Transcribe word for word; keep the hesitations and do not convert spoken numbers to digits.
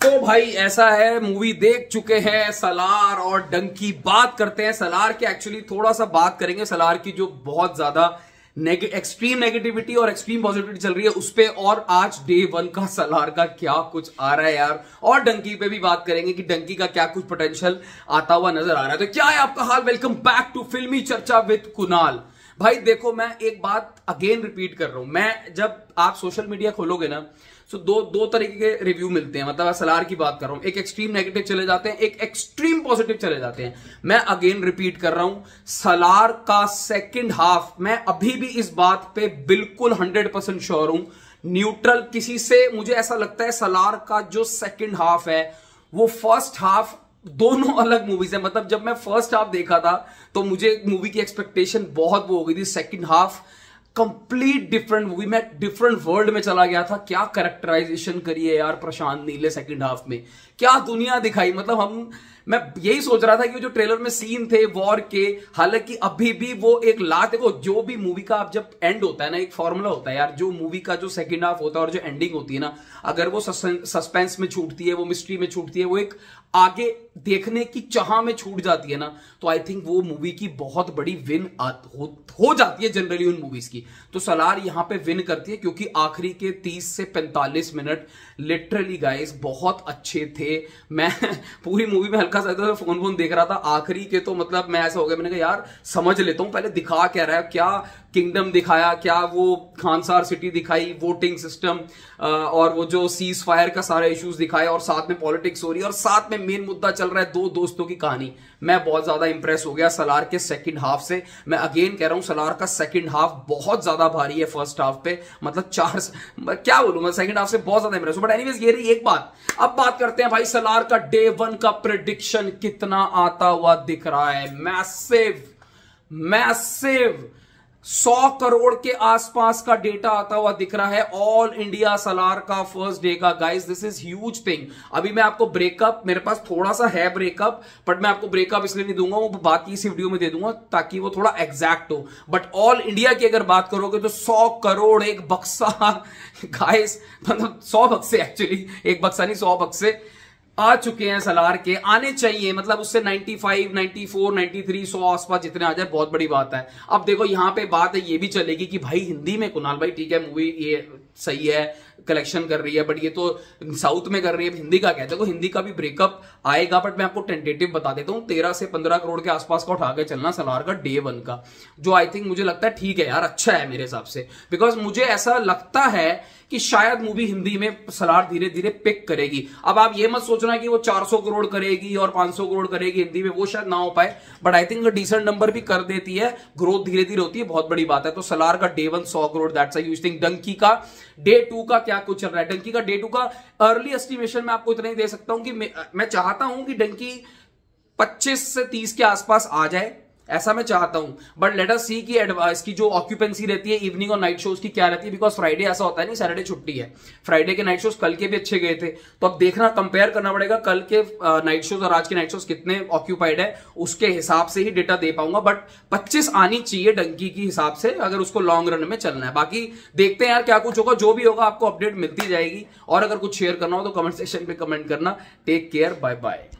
तो भाई ऐसा है, मूवी देख चुके हैं सलार और डंकी। बात करते हैं सलार के, एक्चुअली थोड़ा सा बात करेंगे सलार की जो बहुत ज्यादा नेगे, एक्सट्रीम नेगेटिविटी और एक्सट्रीम पॉजिटिविटी चल रही है उस पे, और आज डे वन का सलार का क्या कुछ आ रहा है यार। और डंकी पे भी बात करेंगे कि डंकी का क्या कुछ पोटेंशियल आता हुआ नजर आ रहा है। तो क्या है आपका हाल, वेलकम बैक टू फिल्मी चर्चा विद कुणाल। भाई देखो, मैं एक बात अगेन रिपीट कर रहा हूं, मैं जब आप सोशल मीडिया खोलोगे ना, सो दो दो तरीके के रिव्यू मिलते हैं। मतलब सलार की बात कर रहा हूं, एक एक्सट्रीम नेगेटिव चले जाते हैं, एक एक्सट्रीम पॉजिटिव चले जाते हैं। मैं अगेन रिपीट कर रहा हूं, सलार का सेकंड हाफ, मैं अभी भी इस बात पे बिल्कुल हंड्रेड परसेंट श्योर हूं, न्यूट्रल किसी से। मुझे ऐसा लगता है सलार का जो सेकंड हाफ है वो फर्स्ट हाफ, दोनों अलग मूवीज है। मतलब जब मैं फर्स्ट हाफ देखा था तो मुझे मूवी की एक्सपेक्टेशन बहुत वो हो गई थी, second half complete different movie, मैं डिफरेंट वर्ल्ड में चला गया था। क्या कैरेक्टराइजेशन करी है यार प्रशांत नील ने सेकंड हाफ में, क्या दुनिया दिखाई। मतलब हम मैं यही सोच रहा था कि जो ट्रेलर में सीन थे वॉर के, हालांकि अभी भी वो एक लात, देखो जो भी मूवी का अब जब एंड होता है ना, एक फॉर्मूला होता है यार, जो मूवी का जो सेकंड हाफ होता है और जो एंडिंग होती है ना, अगर वो सस्पेंस में छूटती है, वो मिस्ट्री में छूटती है, वो एक आगे देखने की चाह में छूट जाती है ना, तो आई थिंक वो मूवी की बहुत बड़ी विन हो, हो जाती है जनरली उन मूवीज की। तो सलार यहां पे विन करती है क्योंकि आखिरी के तीस से पैंतालीस मिनट लिटरली गाइस बहुत अच्छे थे। मैं पूरी मूवी में हल्का सा तो फोन फोन देख रहा था, आखिरी के तो मतलब मैं ऐसा हो गया, मैंने कहा यार समझ लेता हूं पहले दिखा क्या रहा है, क्या किंगडम दिखाया, क्या वो खानसार सिटी दिखाई, वोटिंग सिस्टम और वो जो सीज फायर का सारा इश्यूज दिखाए, और साथ में पॉलिटिक्स हो रही है, और साथ में मेन मुद्दा चल रहा है दो दोस्तों की कहानी। मैं बहुत ज्यादा इंप्रेस हो गया सलार के सेकंड हाफ से। मैं अगेन कह रहा हूं सलार का सेकंड हाफ बहुत ज्यादा भारी है फर्स्ट हाफ पे, मतलब चार क्या बोलूं मैं, सेकंड हाफ से बहुत ज्यादा इंप्रेस हूं। बट एनीवेज ये रही एक बात। अब बात करते हैं भाई सलार का डे वन का प्रेडिक्शन कितना आता हुआ दिख रहा है। मैसिव मैसिव सौ करोड़ के आसपास का डेटा आता हुआ दिख रहा है ऑल इंडिया सलार का फर्स्ट डे का। Guys this is huge thing. अभी मैं आपको ब्रेकअप, मेरे पास थोड़ा सा है ब्रेकअप, बट मैं आपको ब्रेकअप इसलिए नहीं दूंगा, वो बाकी इस वीडियो में दे दूंगा ताकि वो थोड़ा एग्जैक्ट हो। बट ऑल इंडिया की अगर बात करोगे तो सौ करोड़ एक बक्सा गाइस, मतलब सौ बक्से, एक्चुअली एक बक्सा नहीं सौ बक्से आ चुके हैं सलार के, आने चाहिए। मतलब उससे पचानवे, चौरानवे, तिरानवे, सौ आसपास जितने आ जाए बहुत बड़ी बात है। अब देखो यहां पे बात है ये भी चलेगी कि भाई हिंदी में कुणाल भाई ठीक है, मूवी ये सही है, कलेक्शन कर रही है, बट ये तो साउथ में कर रही है, हिंदी का क्या है। देखो हिंदी का भी ब्रेकअप आएगा, बट मैं आपको टेंटेटिव बता देता हूं, तेरह से पंद्रह करोड़ के आसपास का उठा के चलना सलार का डे वन का, जो आई थिंक मुझे लगता है ठीक है यार, अच्छा है मेरे हिसाब से। बिकॉज मुझे ऐसा लगता है कि शायद मूवी हिंदी में सलार धीरे धीरे पिक करेगी। अब आप ये मत सोचना कि वो चार सौ करोड़ करेगी और पांच सौ करोड़ करेगी हिंदी में, वो शायद ना हो पाए, but I think decent number भी कर देती है, ग्रोथ धीरे धीरे होती है, बहुत बड़ी बात है। तो सलार का डे वन सौ crore, that's a huge thing. Dunki का डे टू का क्या कुछ चल रहा है, डंकी का डे टू का अर्ली एस्टिमेशन मैं आपको इतना ही दे सकता हूं कि मैं, मैं चाहता हूं कि डंकी पच्चीस से तीस के आसपास आ जाए, ऐसा मैं चाहता हूं। बट लेट अस सी कि इसकी जो ऑक्यूपेंसी रहती है इवनिंग और नाइट शोज की क्या रहती है, बिकॉज फ्राइडे ऐसा होता है नहीं, सैटरडे छुट्टी है, फ्राइडे के नाइट शोज कल के भी अच्छे गए थे, तो अब देखना, कंपेयर करना पड़ेगा कल के नाइट शोज और आज के नाइट शोज कितने ऑक्यूपाइड है, उसके हिसाब से ही डेटा दे पाऊंगा। बट पच्चीस आनी चाहिए डंकी की हिसाब से अगर उसको लॉन्ग रन में चलना है। बाकी देखते हैं यार क्या कुछ होगा, जो भी होगा आपको अपडेट मिलती जाएगी, और अगर कुछ शेयर करना हो तो कमेंट सेक्शन पे कमेंट करना। Take care, bye bye.